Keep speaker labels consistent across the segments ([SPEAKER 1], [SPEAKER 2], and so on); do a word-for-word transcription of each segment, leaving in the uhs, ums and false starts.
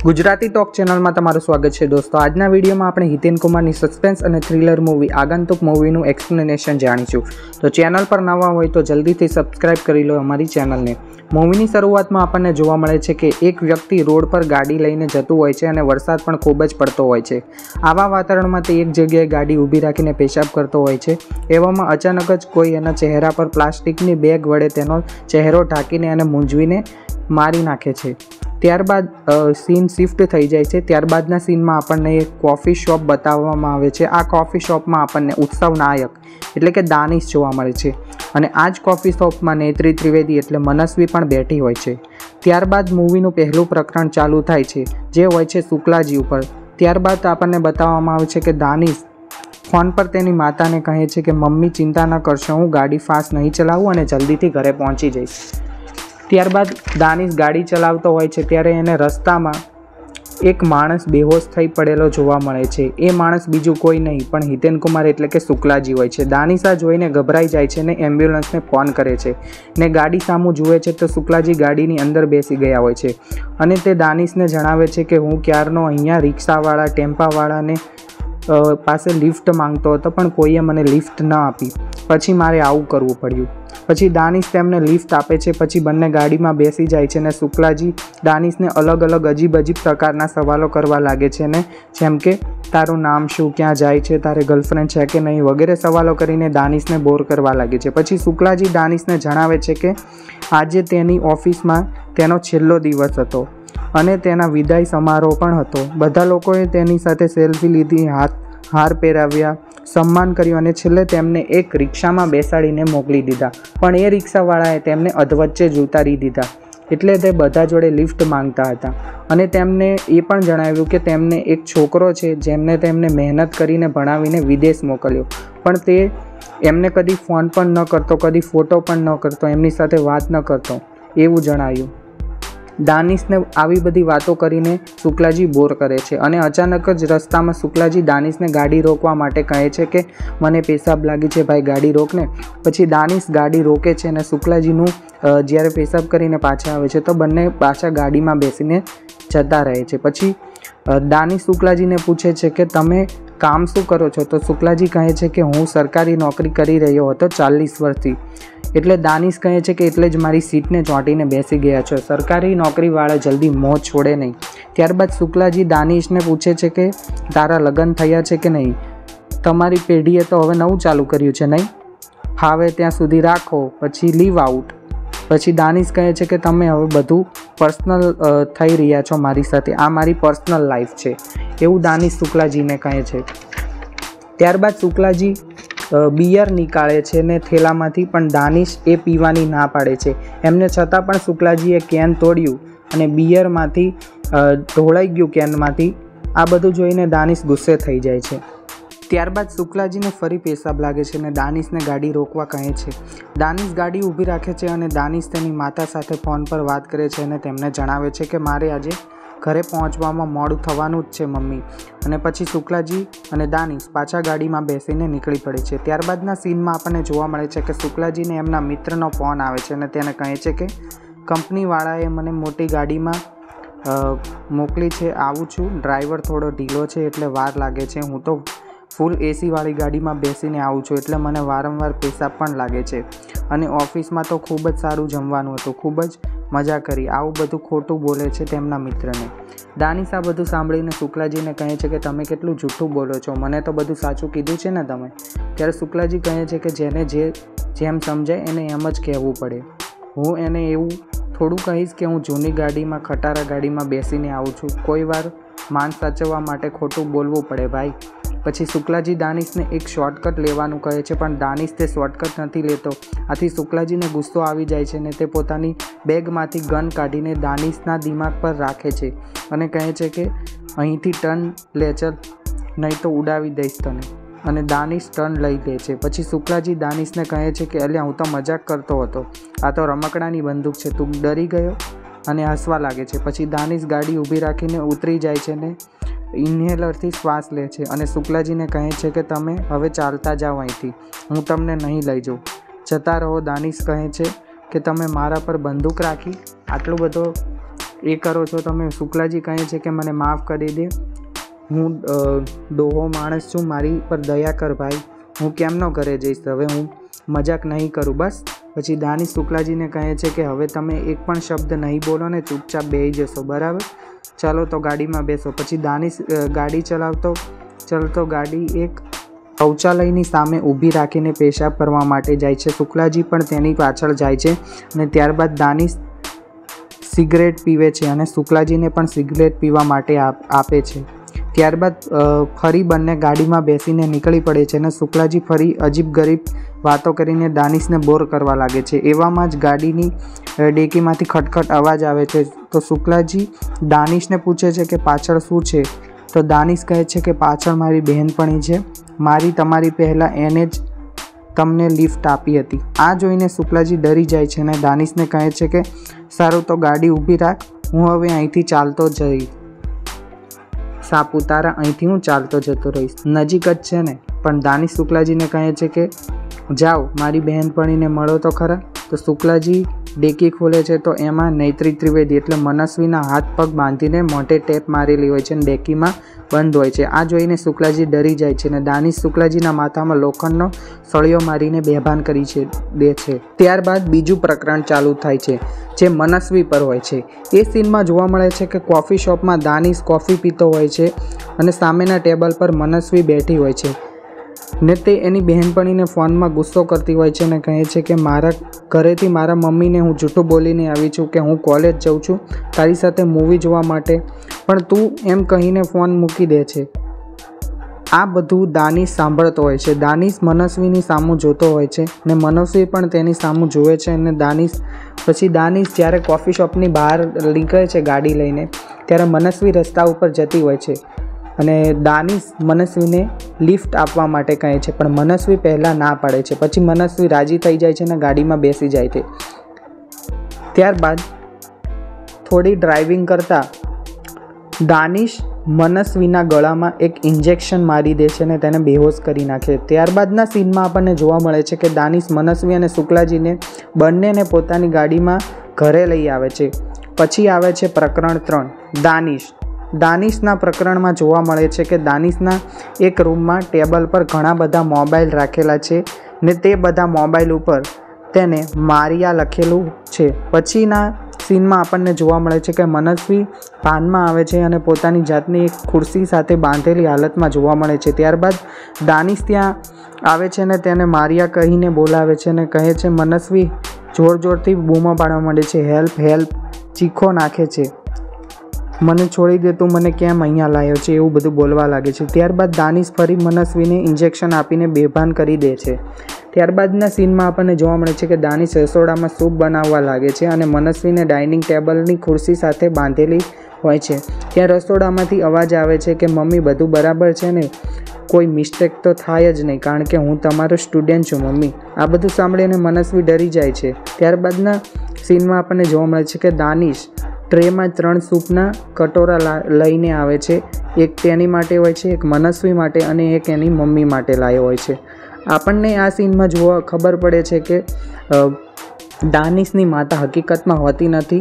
[SPEAKER 1] Gujarati talk channel में तमारुं स्वागत है दोस्तों। आजना वीडियो में आपणे हितेन कुमार की सस्पेन्स और थ्रिलर मूवी आगंतुक मूवीનું एक्सप्लेनेशन जाणीशुं। तो चेनल पर नवा होय तो जल्दी थी सब्सक्राइब करी लो अमारी चेनल ने। मूवीनी शरूआत में आपने जोवा मळे छे कि एक व्यक्ति रोड पर गाड़ी लईने जतुं होय छे अने वरसाद पण खूब ज पड़तो होय छे। आवा वातावरण में ते एक जग्याए गाड़ी ऊभी राखीने पेशाब करतो होय छे। एवामां अचानक ज कोई एना चेहरा पर प्लास्टिकनी बेग वडे तेनो चेहरो ढांकीने अने मूंझवीने मारी नाखे छे। त्यारबाद सीन शिफ्ट थई जाय छे। त्यारबादना सीन में आपने एक कॉफी शॉप बताववामां आवे छे। आ कॉफी शॉप में आपने उत्सव नायक एटले के दानिश जोवा मळे छे अने आज कॉफी शॉप में नेत्री त्रिवेदी एटले मनस्वी पण बेठी होय छे। त्यारबाद मूवीनुं पहेलुं प्रकरण चालू थाय छे जे होय छे शुक्लाजी उपर। त्यारबाद आपने बताववामां आवे छे के दानिश फोन पर तेनी माताने कहे छे कि मम्मी चिंता न करशो, हूँ गाड़ी फास्ट नहीं चलावुं अने जल्दीथी घरे पहोंची जईश। त्यारबाद दानिश गाड़ी चलावतो होय छे त्यारे एने रस्तामां एक माणस बेहोश थई पड़ेलो जोवा मळे छे। ए माणस बीजुं कोई नहीं पण हितेन कुमार एटले के शुक्लाजी होय छे। दानिश आ जोईने गभराई जाय छे ने एम्ब्युलन्सने फोन करे छे ने गाड़ी सामु जुए छे तो शुक्लाजी गाड़ीनी अंदर बेसी गया होय छे अने ते दानिशने जणावे छे कि हूँ क्यारनो अहींया रिक्षावाळा टेम्पावाळाने पासे लिफ्ट मांगतो हतो पण कोईए मने लिफ्ट न आपी। पछी मारे आवुं करवुं पड्युं। पछी दानिश तेमने लिफ्ट आपे छे। पछी बंने गाड़ी में बेसी जाय छे ने शुक्लाजी दानिश ने अलग अलग अजीब अजीब प्रकारना सवालों करवा लागे छे ने जेम के तारुं नाम शुं, क्यां जाय छे, तारे गर्लफ्रेंड छे के नहीं वगैरह सवालों करीने दानिश ने बोर करवा लागे छे। पछी शुक्लाजी दानिश ने जणावे छे के आजे तेनी ऑफिस में तेनो छेल्लो दिवस हतो अने तेना विदाय समारोह पण हतो। बधा लोकोए तेनी साथे सेल्फी लीधी, हाथ हार पहेराव्या, सम्मान कर्युं अने छेल्ले तेमने एक रिक्षा में बेसाडीने मोकली दीधा पण ए रिक्षावाळाए तेमने अधवच्चे ज उतारी दीधा एटले ते बधा जोडे लिफ्ट मांगता हता अने तेमने ए पण जणाव्युं के तेमने एक छोकरो छे जेमने तेमने मेहनत करीने भणावीने विदेश मोकल्यो पण ते एमने कदी फोन पण न करतो, कदी फोटो पण न करतो, एमनी साथे वात न करतो एवुं जणाव्युं। दानिश ने आवी बधी वातो करीने शुक्लाजी बोर करे छे अने अचानक ज रस्ता में शुक्लाजी दानिश ने गाड़ी रोकवा माटे कहे छे कि मने पेशाब लागी छे भाई गाड़ी रोक ने। पछी दानिश गाड़ी रोके छे ने शुक्लाजीनुं ज्यारे पेशाब करीने पाछा आवे छे तो बंने पाछा गाड़ी में बेसीने जता रहे छे। पछी दानिश शुक्लाजी ने पूछे छे कि तमे काम शुं करो छो तो शुक्लाजी कहे छे कि हूँ सरकारी नौकरी करी रह्यो हतो चालीस वर्षथी। एटले दानिश कहे छे कि एटले ज मारी सीट ने चोंटीने बेसी गया छो, सरकारी नौकरीवाळा जल्दी मोह छोड़े नहीं। त्यारबाद शुक्लाजी दानिश ने पूछे छे कि तारा लग्न थया छे कि नहीं, तमारी पेढ़ीए तो हवे नवुं चालू कर्युं छे नहीं, फावे त्यां सुधी राखो पछी लीव आउट। पछी दानिश कहे छे कि तमे हवे बधुं पर्सनल थई रह्या छो मारी साथे, आ मारी पर्सनल लाइफ छे एवुं दानिश शुक्लाजीने कहे छे। त्यारबाद शुक्लाजी बियर निकाळे छे ने थेलामांथी पण दानिश ए पीवानी ना पाडे छे। एमने छतां पण शुक्लाजीए केन तोड्युं अने बियरमांथी ढोळाई गयुं केनमांथी। आ बधुं जोईने दानिश गुस्से थई जाय छे। त्यारबाद शुक्लाजीने फरी पेशाब लागे छे ने दानिशने गाड़ी रोकवा कहे छे। दानिश गाड़ी ऊभी राखे छे अने दानिश तेनी माता साथे फोन पर वात करे छे अने तेमने जणावे छे कि मारे आजे घरे पहोंचवामां मोडुं थवानुं ज छे मम्मी। अने पछी शुक्लाजी अने दानिश पाछा गाड़ी में बेसीने निकળી पड़े छे। त्यारबादना सीन में आपने जोवा मळे छे कि शुक्लाजीने एमना मित्रनो फोन आवे छे अने तेने कहे छे कि कंपनीवाळाए मने मोटी गाड़ी में मोकली छे, आवुं छुं, ड्राइवर थोड़ो ढीलो छे एटले वार लागे छे, हूँ तो फूल एसी वाली गाड़ी में बेसीने आवुं छुं एटले मने वारंवार पेशाब पण लागे छे अने ऑफिस में तो खूब ज सारूं जमवानुं हतुं, खूब ज मजा करी, आवुं बधुं खोटुं बोले छे तेमना मित्रने। दानिश आ बधुं सांभळीने शुक्लाजीने कहे छे कि तमे केटલું जूठું बोलो छो, मने तो बधुं साचुं कीधुं छे ने तमे। त्यारे शुक्लाजी कहे छे कि जेने जे जेम समजाय एने एम ज कहेवुं पड़े। हूँ एने एवुं थोड़ुं कहीश कि हूँ जूनी गाड़ी में खटारा गाड़ी में बेसीने आवुं छुं, कोई वार मान साचववा माटे खोटुं बोलवुं पड़े भाई। पछी शुक्लाजी दानिश ने एक शॉर्टकट लेवानुं कहे छे पण दानिश ते शॉर्टकट नथी लेतो। आथी शुक्लाजीने गुस्सो आवी जाय छे ने ते पोतानी बेगमांथी गन काढीने दानिशना दिमाग पर राखे छे अने कहे छे कि અહીંથી ટર્ન લે ચલ નહીં તો ઉડાવી દઈશ તને અને દાનિશ ટર્ન લઈ લે છે। પછી શુક્લાજી દાનિશને કહે છે કે અલ્યા હું તો મજાક કરતો હતો, આ તો રમકડાની બંદૂક છે, તું ડરી ગયો અને હસવા લાગે છે। પછી દાનિશ ગાડી ઊભી રાખીને ઉતરી જાય છે ને ઇન્હેલરથી શ્વાસ લે છે અને શુક્લાજીને કહે છે કે તમે હવે ચાલતા જાઓ અહીંથી, હું તમને નહીં લઈ જાઉં, જતા રહો। દાનિશ કહે છે કે તમે મારા પર બંદૂક રાખી, આટલું બધો એ કરો છો તમે? શુક્લાજી કહે છે કે મને માफ़ કરી દે, હું ડોહો માણસ છું, મારી પર દયા કર ભાઈ, હું કેમનો ઘરે જઈશ, હવે હું મજાક નહીં કરું બસ. પછી દાનિશ શુક્લાજીને કહે છે કે હવે તમે એક પણ શબ્દ નહીં બોલો ને ચૂપચાપ બેસી જશો, બરાબર? ચાલો તો ગાડીમાં બેસો. પછી દાનિશ ગાડી ચલાવતો ચલતો ગાડી એક શૌચાલયની સામે ઊભી રાખીને પેશાબ કરવા માટે જાય છે. શુક્લાજી પણ તેની પાછળ જાય છે અને ત્યારબાદ દાનિશ સિગરેટ પીવે છે અને શુક્લાજીને પણ સિગરેટ પીવા માટે આપે છે. ત્યારબાદ ફરી બંને ગાડીમાં બેસીને નીકળી પડે છે અને શુક્લાજી ફરી અજીબ ગરીબ વાતો કરીને દાનિશને બોર કરવા લાગે છે. એવામાં જ ગાડીની ડેકીમાંથી ખટખટ અવાજ આવે છે. તો શુક્લાજી દાનિશને પૂછે છે કે પાછળ શું છે? તો દાનિશ કહે છે કે પાછળ મારી બહેનપણી છે, મારી તમારી પહેલાં એને જ તમને લિફ્ટ આપી હતી. આ જોઈને શુક્લાજી ડરી જાય છે અને દાનિશને કહે છે કે સારું તો ગાડી ઊભી રાખ, હું હવે અહીંથી ચાલતો જઈશ. સાપુતારા અહીંથી હું ચાલતો જતો રહીશ, નજીક જ છે ને. પણ દાનિશ શુક્લાજીને કહે છે કે જાઓ મારી બહેનપણીને મળો તો ખરા. તો શુક્લાજી ડેકી ખોલે છે તો એમાં નૈત્રી ત્રિવેદી એટલે મનસ્વીના હાથ પગ બાંધીને મોઢે ટેપ મારેલી હોય છે અને ડેકીમાં બંધ હોય છે. આ જોઈને શુક્લાજી ડરી જાય છે અને દાનિશ શુક્લાજીના માથામાં લોખંડનો સળિયો મારીને બેભાન કરી છે દે છે. ત્યારબાદ બીજું પ્રકરણ ચાલુ થાય છે જે મનસ્વી પર હોય છે. એ સીનમાં જોવા મળે છે કે કોફી શોપમાં દાનિશ કોફી પીતો હોય છે અને સામેના ટેબલ પર મનસ્વી બેઠી હોય છે ને તે એની બહેનપણીને ફોનમાં ગુસ્સો કરતી હોય છે અને કહે છે કે મારા ઘરેથી મારા મમ્મીને હું જૂઠું બોલીને આવી છું કે હું કોલેજ જાઉં છું તારી સાથે મૂવી જોવા માટે, પણ તું એમ કહીને ફોન મૂકી દે છે. આ બધું દાનિશ સાંભળતો હોય છે. દાનિશ મનસ્વીની સામું જોતો હોય છે ને મનસ્વી પણ તેની સામું જોવે છે. અને દાનિશ પછી દાનિશ જ્યારે કોફી શોપની બહાર નીકળે છે ગાડી લઈને ત્યારે મનસ્વી રસ્તા ઉપર જતી હોય છે અને દાનિશ મનસ્વીને લિફ્ટ આપવા માટે કહે છે, પણ મનસ્વી પહેલાં ના પાડે છે. પછી મનસ્વી રાજી થઈ જાય છે અને ગાડીમાં બેસી જાય છે. ત્યારબાદ થોડી ડ્રાઇવિંગ કરતાં દાનિશ મનસ્વીના ગળામાં એક ઇન્જેક્શન મારી દે છે અને તેને બેહોશ કરી નાખે. ત્યારબાદના સીનમાં આપણને જોવા મળે છે કે દાનિશ મનસ્વી અને શુક્લાજીને બંનેને પોતાની ગાડીમાં ઘરે લઈ આવે છે. પછી આવે છે પ્રકરણ ત્રણ દાનિશ. દાનિશના પ્રકરણમાં જોવા મળે છે કે દાનિશના એક રૂમમાં ટેબલ પર ઘણા બધા મોબાઈલ રાખેલા છે ને તે બધા મોબાઈલ ઉપર તેને મારિયા લખેલું છે. પછીના સીનમાં આપણને જોવા મળે છે કે મનસ્વી ભાનમાં આવે છે અને પોતાની જાતને એક ખુરશી સાથે બાંધેલી હાલતમાં જોવા મળે છે. ત્યારબાદ દાનિશ ત્યાં આવે છે અને તેને મારિયા કહીને બોલાવે છે અને કહે છે મનસ્વી જોર જોરથી બૂમો પાડવા માંડે છે, હેલ્પ હેલ્પ, ચીખો નાખે છે, મને છોડી દે, તું મને કેમ અહીંયા લાવ્યો છે, એવું બધું બોલવા લાગે છે. ત્યારબાદ દાનિશ ફરી મનસ્વીને ઇન્જેક્શન આપીને બેભાન કરી દે છે. ત્યારબાદના સીનમાં આપણને જોવા મળે છે કે દાનિશ રસોડામાં સૂપ બનાવવા લાગે છે અને મનસ્વીને ડાઇનિંગ ટેબલની ખુરશી સાથે બાંધેલી હોય છે. ત્યાં રસોડામાંથી અવાજ આવે છે કે મમ્મી બધું બરાબર છે ને, કોઈ મિસ્ટેક તો થાય જ નહીં કારણ કે હું તમારો સ્ટુડન્ટ છું મમ્મી. આ બધું સાંભળીને મનસ્વી ડરી જાય છે. ત્યારબાદના સીનમાં આપણને જોવા મળે છે કે દાનિશ ટ્રેમાં ત્રણ સૂપના કટોરા લઈને આવે છે. એક તેની માટે હોય છે, એક મનસ્વી માટે અને એક એની મમ્મી માટે લાવ્યો હોય છે. આપણને આ સીનમાં જોવા ખબર પડે છે કે દાનિશની માતા હકીકતમાં હોતી નથી.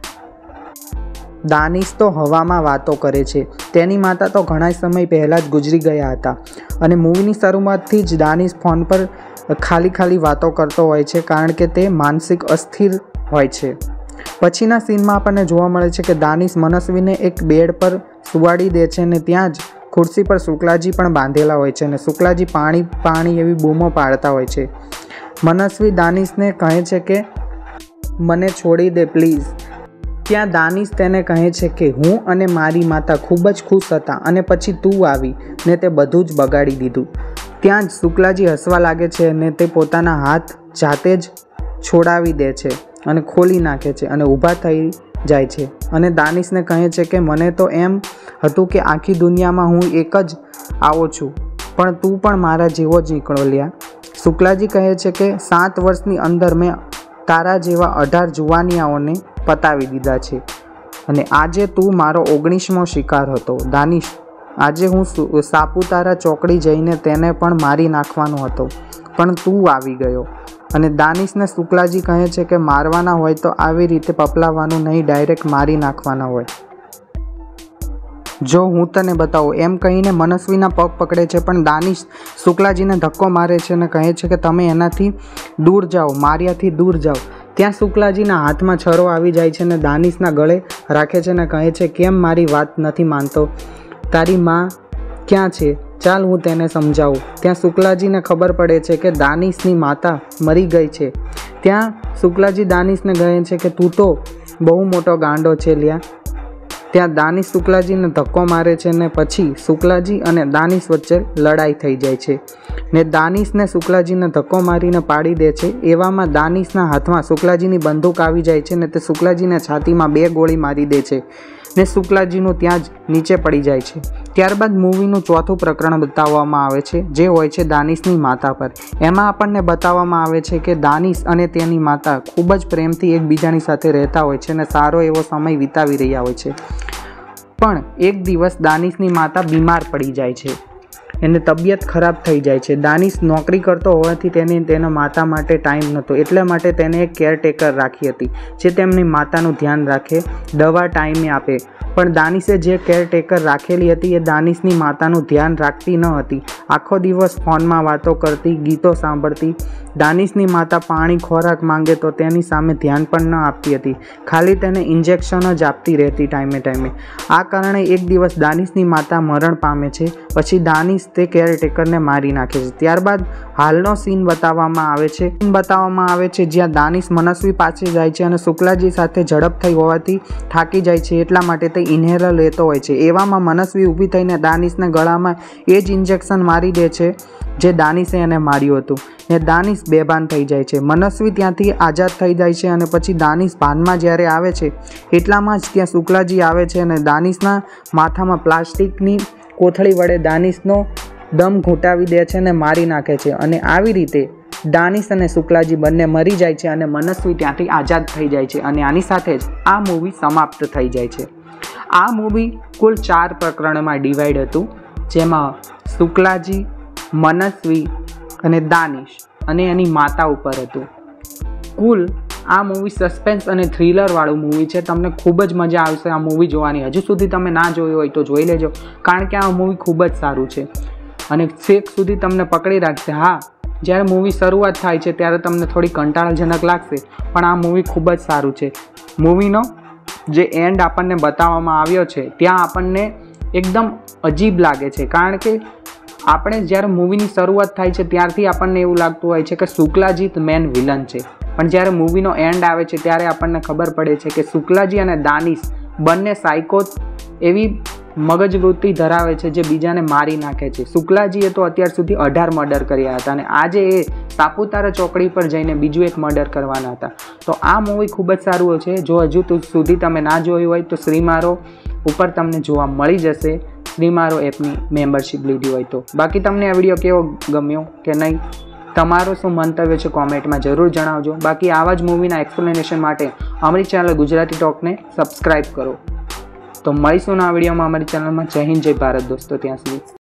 [SPEAKER 1] દાનિશ તો હવામાં વાતો કરે છે. તેની માતા તો ઘણા સમય પહેલાં જ ગુજરી ગયા હતા અને મૂવીની શરૂઆતથી જ દાનિશ ફોન પર ખાલી ખાલી વાતો કરતો હોય છે કારણ કે તે માનસિક અસ્થિર હોય છે. પછીના સીનમાં આપણને જોવા મળે છે કે દાનિશ મનસ્વીને એક બેડ પર સુવાડી દે છે અને ત્યાં જ ખુરશી પર શુક્લાજી પણ બાંધેલા હોય છે અને શુક્લાજી પાણી પાણી એવી બૂમો પાડતા હોય છે. મનસ્વી દાનિશને કહે છે કે મને છોડી દે પ્લીઝ. ત્યાં દાનિશ તેને કહે છે કે હું અને મારી માતા ખૂબ જ ખુશ હતા અને પછી તું આવી ને તે બધું જ બગાડી દીધું. ત્યાં જ શુક્લાજી હસવા લાગે છે અને તે પોતાના હાથ જાતે જ છોડાવી દે છે અને ખોલી નાખે છે અને ઊભા થઈ જાય છે અને દાનિશને કહે છે કે મને તો એમ હતું કે આખી દુનિયામાં હું એક જ આવો છું, પણ તું પણ મારા જેવો જ નીકળો લ્યા. શુક્લાજી કહે છે કે સાત વર્ષની અંદર મેં તારા જેવા અઢાર જુવાનિયાઓને પતાવી દીધા છે અને આજે તું મારો ઓગણીસમો શિકાર હતો. દાનિશ, આજે હું સાપુતારા ચોકડી જઈને તેને પણ મારી નાખવાનો હતો, પણ તું આવી ગયો. અને દાનિશને શુક્લાજી કહે છે કે મારવાના હોય તો આવી રીતે પપલાવવાનું નહીં, ડાયરેક્ટ મારી નાખવાના હોય. જો હું તને બતાવું એમ કહીને મનસ્વીના પગ પકડે છે, પણ દાનિશ શુક્લાજીને ધક્કો મારે છે અને કહે છે કે તમે એનાથી દૂર જાઓ, માર્યાથી દૂર જાઓ. ત્યાં શુક્લાજીના હાથમાં છરો આવી જાય છે અને દાનિશના ગળે રાખે છે અને કહે છે કેમ મારી વાત નથી માનતો, તારી માં ક્યાં છે, ચાલ હું તેને સમજાવું. ત્યાં શુક્લાજીને ખબર પડે છે કે દાનિશની માતા મરી ગઈ છે. ત્યાં શુક્લાજી દાનિશને કહે છે કે તું તો બહુ મોટો ગાંડો છે લ્યા. ત્યાં દાનિશ શુક્લાજીને ધક્કો મારે છે ને પછી શુક્લાજી અને દાનિશ વચ્ચે લડાઈ થઈ જાય છે ને દાનિશને શુક્લાજીને ધક્કો મારીને પાડી દે છે. એવામાં દાનિશના હાથમાં શુક્લાજીની બંદૂક આવી જાય છે ને તે શુક્લાજીને છાતીમાં બે ગોળી મારી દે છે ને શુક્લાજીનું ત્યાં જ નીચે પડી જાય છે. ત્યારબાદ મૂવીનું ચોથું પ્રકરણ બતાવવામાં આવે છે, જે હોય છે દાનિશની માતા પર. એમાં આપણને બતાવવામાં આવે છે કે દાનિશ અને તેની માતા ખૂબ જ પ્રેમથી એકબીજાની સાથે રહેતા હોય છે અને સારો એવો સમય વિતાવી રહ્યા હોય છે. પણ એક દિવસ દાનિશની માતા બીમાર પડી જાય છે, એને તબિયત ખરાબ થઈ જાય છે. દાનિશ નોકરી કરતો હોવાથી તેને તેના માતા માટે ટાઈમ નહોતો, એટલા માટે તેને એક કેરટેકર રાખી હતી જે તેમની માતાનું ધ્યાન રાખે, દવા ટાઈમે આપે. પણ દાનિશે જે કેરટેકર રાખેલી હતી એ દાનિશની માતાનું ધ્યાન રાખતી ન હતી. આખો દિવસ ફોનમાં વાતો કરતી, ગીતો સાંભળતી. દાનિશની માતા પાણી ખોરાક માંગે તો તેની સામે ધ્યાન પણ ન આપતી હતી, ખાલી તેને ઇન્જેક્શન જ આપતી રહેતી ટાઈમે ટાઈમે. આ કારણે એક દિવસ દાનિશની માતા મરણ પામે છે. પછી દાનિશ તે કેરટેકરને મારી નાખે છે. ત્યારબાદ હાલનો સીન બતાવવામાં આવે છે બતાવવામાં આવે છે જ્યાં દાનિશ મનસ્વી પાસે જાય છે અને શુક્લાજી સાથે ઝડપ થઈ હોવાથી થાકી જાય છે, એટલા માટે તે ઇન્હેલર લેતો હોય છે. એવામાં મનસ્વી ઊભી થઈને દાનિશને ગળામાં એ જ ઇન્જેક્શન મારી દે છે જે દાનિશે એને માર્યું હતું ને દાનિશ બેભાન થઈ જાય છે. મનસ્વી ત્યાંથી આઝાદ થઈ જાય છે અને પછી દાનિશ ભાનમાં જ્યારે આવે છે એટલામાં જ ત્યાં શુક્લાજી આવે છે અને દાનિશના માથામાં પ્લાસ્ટિકની કોથળી વડે દાનિશનો દમ ઘૂંટાવી દે છે અને મારી નાખે છે. અને આવી રીતે દાનિશ અને શુક્લાજી બંને મરી જાય છે અને મનસ્વી ત્યાંથી આઝાદ થઈ જાય છે અને આની સાથે જ આ મૂવી સમાપ્ત થઈ જાય છે. આ મૂવી કુલ ચાર પ્રકરણમાં ડિવાઈડ હતું, જેમાં શુક્લાજી, મનસ્વી અને દાનિશ અને એની માતા ઉપર હતું. કુલ આ મૂવી સસ્પેન્સ અને થ્રિલરવાળું મૂવી છે. તમને ખૂબ જ મજા આવશે આ મૂવી જોવાની. હજુ સુધી તમે ના જોયું હોય તો જોઈ લેજો, કારણ કે આ મૂવી ખૂબ જ સારું છે અને છેક સુધી તમને પકડી રાખશે. હા, જ્યારે મૂવી શરૂઆત થાય છે ત્યારે તમને થોડી કંટાળાજનક લાગશે, પણ આ મૂવી ખૂબ જ સારું છે. મૂવીનો જે એન્ડ આપણને બતાવવામાં આવ્યો છે ત્યાં આપણને એકદમ અજીબ લાગે છે, કારણ કે આપણે જ્યારે મૂવીની શરૂઆત થાય છે ત્યારથી આપણને એવું લાગતું હોય છે કે શુક્લાજી મેન વિલન છે, પણ જ્યારે મૂવીનો એન્ડ આવે છે ત્યારે આપણને ખબર પડે છે કે શુક્લાજી અને દાનિશ બંને સાયકો એવી મગજવૃત્તિ ધરાવે છે જે બીજાને મારી નાખે છે. શુક્લાજીએ તો અત્યાર સુધી અઢાર મર્ડર કર્યા હતા અને આજે એ સાપુતારા ચોકડી પર જઈને બીજું એક મર્ડર કરવાના હતા. તો આ મૂવી ખૂબ જ સારું છે. જો હજુ સુધી તમે ના જોયું હોય તો શ્રીમારો ઉપર તમને જોવા મળી જશે, શ્રીમારો એપની મેમ્બરશિપ લીધી હોય તો. બાકી તમને આ વિડીયો કેવો ગમ્યો કે નહીં, તમારું શું મંતવ્ય છે કોમેન્ટમાં જરૂર જણાવજો. બાકી આવા જ મૂવીના એક્સપ્લેનેશન માટે અમારી ચેનલ ગુજરાતી ટોકને સબસ્ક્રાઈબ કરો. તો મળીશું આ વિડીયોમાં અમારી ચેનલમાં. જય હિન્દ, જય ભારત દોસ્તો. ત્યાં સુધી